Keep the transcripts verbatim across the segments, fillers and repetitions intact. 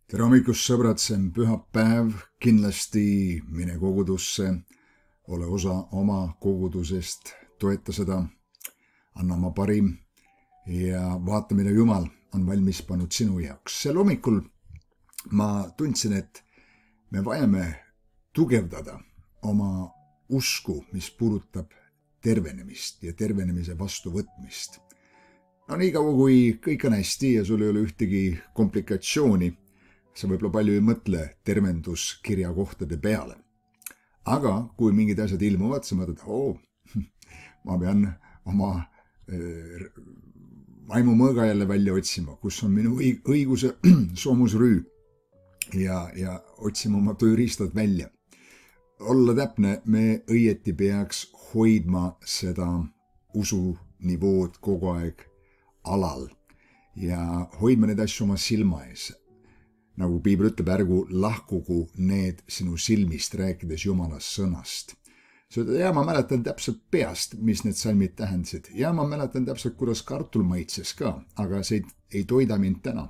Tere hommikust, sõbrad, see on pühapäev, kindlasti mine kogudusse, ole osa oma kogudusest, toeta seda, anna oma parim ja vaata, mida Jumal on valmis pannud sinu jaoks. Sel hommikul ma tundsin, et me vajame tugevdada oma usku, mis puudutab tervenemist ja tervenemise vastuvõtmist. No nii kaua, kui kõik on hästi ja sul ei ole ühtegi komplikatsiooni, sa võib-olla palju ei mõtle tervenduskirja kohtade peale. Aga kui mingid asjad ilmuvad, sa mõtled, oo, ma pean oma äh, vaimu mõõga jälle välja otsima, kus on minu õiguse soomusrüü ja, ja otsima oma tööriistad välja. Olla täpne, me õieti peaks hoidma seda usunivood kogu aeg alal ja hoidma need asju oma silma ees. Nagu Piibel ütleb, ärgu lahkugu need sinu silmist, rääkides Jumala sõnast. Sa ütled, ja ma mäletan täpselt peast, mis need salmid tähendasid. Ja ma mäletan täpselt, kuidas kartul maitses ka, aga see ei, ei toida mind täna.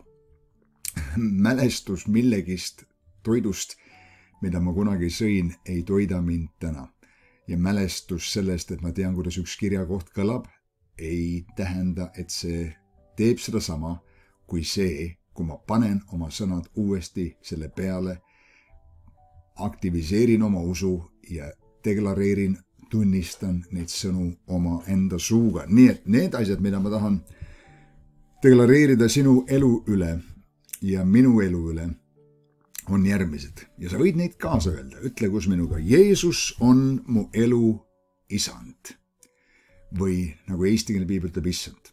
Mälestus millegist toidust, mida ma kunagi sõin, ei toida mind täna. Ja mälestus sellest, et ma tean, kuidas üks kirjakoht kõlab, ei tähenda, et see teeb seda sama kui see, kui ma panen oma sõnad uuesti selle peale, aktiviseerin oma usu ja deklareerin, tunnistan neid sõnu oma enda suuga. Nii et need asjad, mida ma tahan deklareerida sinu elu üle ja minu elu üle, on järgmised. Ja sa võid neid kaasa öelda. Ütle kus minuga. Jeesus on mu elu isand. Või nagu eestikeelne Piibel ütleb, issand.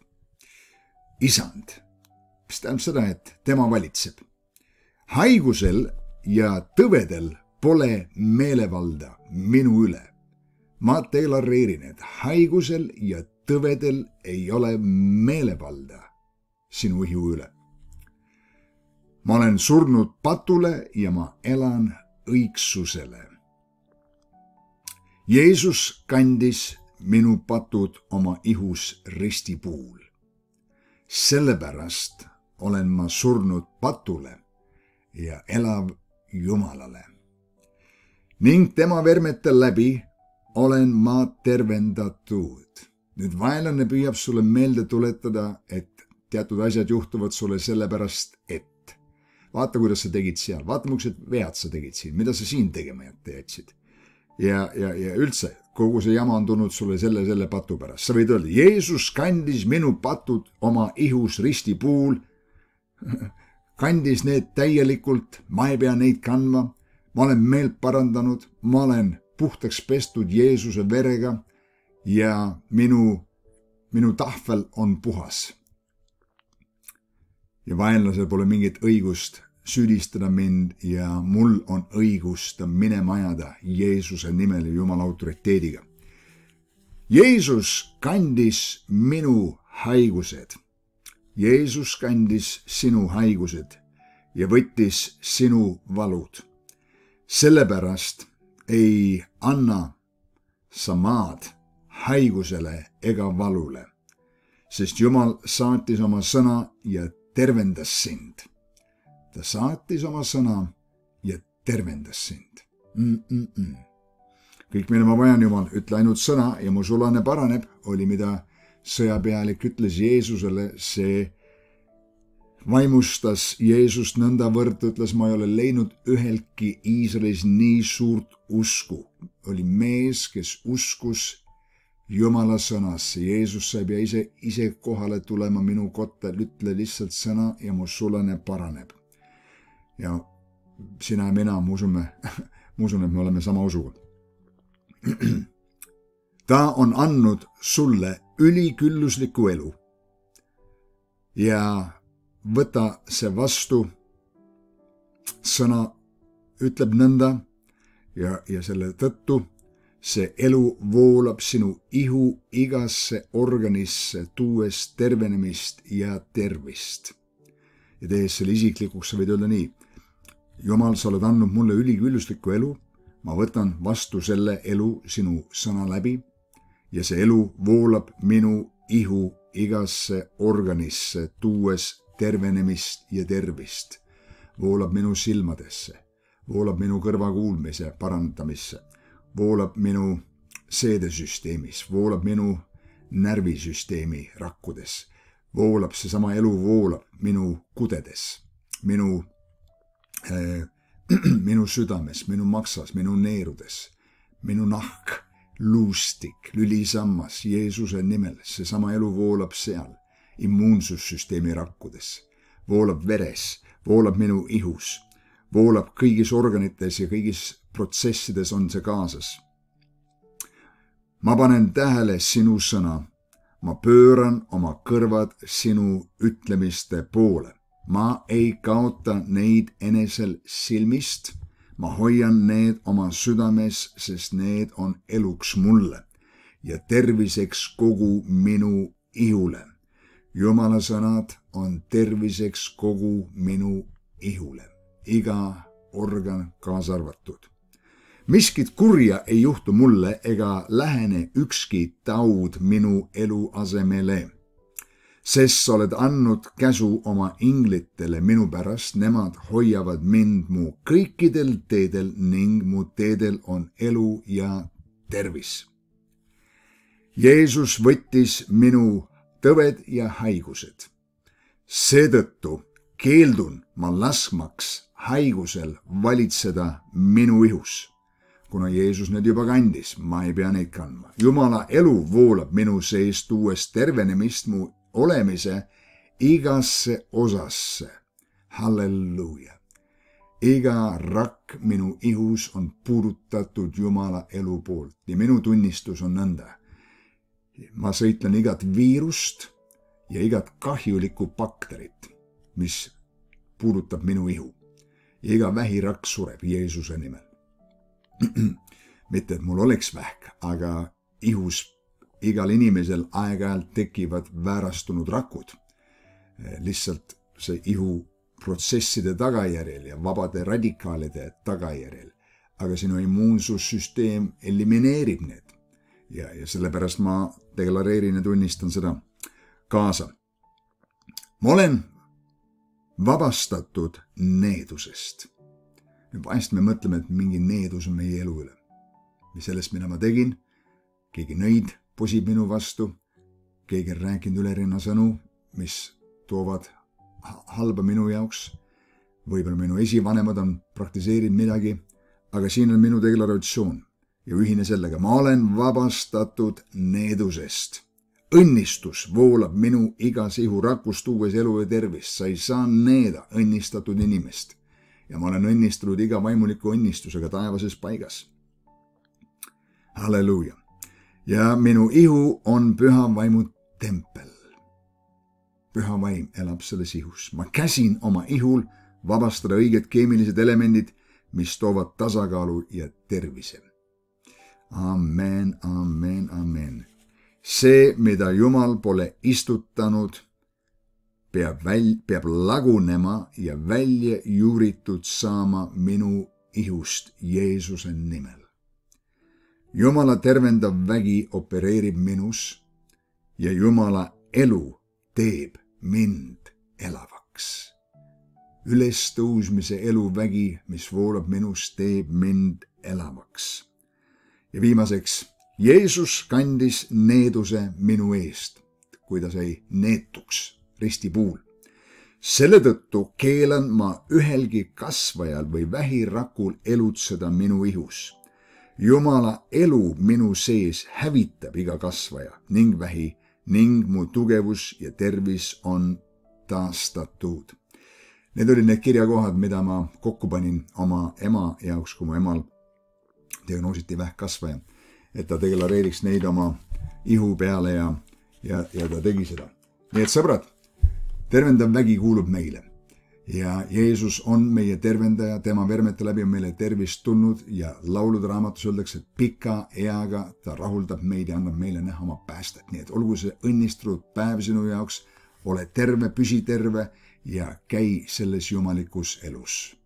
Isand. Mis tähendab seda, et tema valitseb. Haigusel ja tõvedel pole meelevalda minu üle. Ma deklareerin, et haigusel ja tõvedel ei ole meelevalda sinu ihu üle. Ma olen surnud patule ja ma elan õigsusele. Jeesus kandis minu patud oma ihus ristipuul. Sellepärast olen ma surnud patule ja elav Jumalale. Ning tema vermete läbi olen ma tervendatud. Nüüd vaenlane püüab sulle meelde tuletada, et teatud asjad juhtuvad sulle sellepärast, et vaata, kuidas sa tegid seal, vaata, millised vead sa tegid siin, mida sa siin tegema jätsid. Ja, ja, ja üldse, kogu see jama on tulnud sulle selle, selle patu pärast. Sa võid öelda, Jeesus kandis minu patud oma ihus ristipuul, kandis need täielikult, ma ei pea neid kandma, ma olen meelt parandanud, ma olen puhtaks pestud Jeesuse verega ja minu, minu tahvel on puhas. Ja vaenlasel pole mingit õigust süüdistada mind ja mul on õigus ta minema ajada Jeesuse nimel ja Jumala autoriteediga. Jeesus kandis minu haigused. Jeesus kandis sinu haigused ja võttis sinu valud. Sellepärast ei anna sa maad haigusele ega valule, sest Jumal saatis oma sõna ja tervendas sind. Ta saatis oma sõna ja tervendas sind. Mm-mm-mm. Kõik, mille ma vajan, Jumal, ütle ainult sõna ja mu sulane paraneb, oli mida sõjapealik ütles Jeesusele. See vaimustas Jeesust nõnda võrd, ütles, ma ei ole leidnud üheltki Iisraelis nii suurt usku. Oli mees, kes uskus Jumala sõnasse. Jeesus sai pea ise, ise kohale tulema minu kotta, ütle lihtsalt sõna ja mu sulane paraneb. Ja sina ja mina, ma usume, ma usun, et me oleme sama usuga. Ta on andnud sulle üliküllusliku elu ja võta see vastu. Sõna ütleb nõnda ja, ja selle tõttu see elu voolab sinu ihu igasse organisse, tuues tervenemist ja tervist. Ja tehes selle isiklikuks, sa võid öelda nii. Jumal, sa oled andnud mulle ülikülluslikku elu, ma võtan vastu selle elu sinu sõna läbi ja see elu voolab minu ihu igasse organisse, tuues tervenemist ja tervist. voolab minu silmadesse, voolab minu kõrvakuulmise parandamisse, voolab minu seedesüsteemis, voolab minu närvisüsteemi rakkudes, voolab seesama elu, voolab minu kudedes, minu, äh, minu südames, minu maksas, minu neerudes, minu nahk, luustik, lülisammas Jeesuse nimel, seesama elu voolab seal, immuunsussüsteemi rakkudes, voolab veres, voolab minu ihus, voolab kõigis organites ja kõigis protsessides on see kaasas. Ma panen tähele sinu sõna, ma pööran oma kõrvad sinu ütlemiste poole. Ma ei kaota neid enesel silmist, ma hoian need oma südames, sest need on eluks mulle ja terviseks kogu minu ihule. Jumala sõnad on terviseks kogu minu ihule, iga organ kaasa arvatud. Miskit kurja ei juhtu mulle ega lähene ükski taud minu elu asemele, sest sa oled andnud käsu oma inglitele minu pärast, nemad hoiavad mind mu kõikidel teedel ning mu teedel on elu ja tervis. Jeesus võttis minu tõved ja haigused. Seetõttu keeldun ma laskmaks haigusel valitseda minu ihus. Kuna Jeesus need juba kandis, ma ei pea neid kandma. Jumala elu voolab minu sees, tuues tervenemist mu olemise igasse osasse. Halleluuja. Iga rakk minu ihus on puudutatud Jumala elu poolt ja minu tunnistus on nõnda. Ma sõitlen igat viirust ja igat kahjulikku bakterit, mis puudutab minu ihu. Iga vähirakk sureb Jeesuse nimel. Mitte, et mul oleks vähk, aga ihus igal inimesel aeg-ajalt tekivad väärastunud rakud. Lihtsalt see ihu protsesside tagajärjel ja vabade radikaalide tagajärjel. Aga sinu immuunsussüsteem elimineerib need. Ja, ja sellepärast ma deklareerin ja tunnistan seda kaasa. Ma olen vabastatud needusest. Vahest me mõtleme, et mingi needus on meie elu üle. Ja sellest, mida ma tegin, keegi nõid posib minu vastu, keegi on rääkinud ülerinna sõnu, mis toovad halba minu jaoks. Võib-olla minu esivanemad on praktiseerinud midagi, aga siin on minu deklaratsioon ja ühine sellega. Ma olen vabastatud needusest. Õnnistus voolab minu igas ihurakus, tuues elu ja tervist. Sa ei saa needa õnnistatud inimest. Ja ma olen õnnistunud iga vaimuliku õnnistusega taevases paigas. Halleluuja. Ja minu ihu on püha vaimu tempel. Püha vaim elab selles ihus. Ma käsin oma ihul vabastada õiged keemilised elemendid, mis toovad tasakaalu ja tervise. Amen, amen, amen. See, mida Jumal pole istutanud, peab, väl, peab lagunema ja välja juuritud saama minu ihust Jeesuse nimel. Jumala tervendav vägi opereerib minus ja Jumala elu teeb mind elavaks. Ülestõusmise eluvägi, mis voolab minus, teeb mind elavaks. Ja viimaseks, Jeesus kandis needuse minu eest, kui ta sai neetuks ristipuul. Selle tõttu keelan ma ühelgi kasvajal või vähirakul elutseda minu ihus. Jumala elu minu sees hävitab iga kasvaja ning vähi ning mu tugevus ja tervis on taastatud. Need olid need kirjakohad, mida ma kokku panin oma ema jaoks, kui mu emal diagnoositi vähkkasvaja, et ta deklareeriks neid oma ihu peale ja, ja, ja ta tegi seda. Nii et sõbrad, tervendav vägi kuulub meile ja Jeesus on meie tervendaja, tema vermete läbi on meile tervist tulnud ja laulude raamatus öeldakse, et pika eaga ta rahuldab meid ja annab meile näha oma päästet. Nii et olgu see õnnistunud päev sinu jaoks, ole terve, püsi terve ja käi selles jumalikus elus.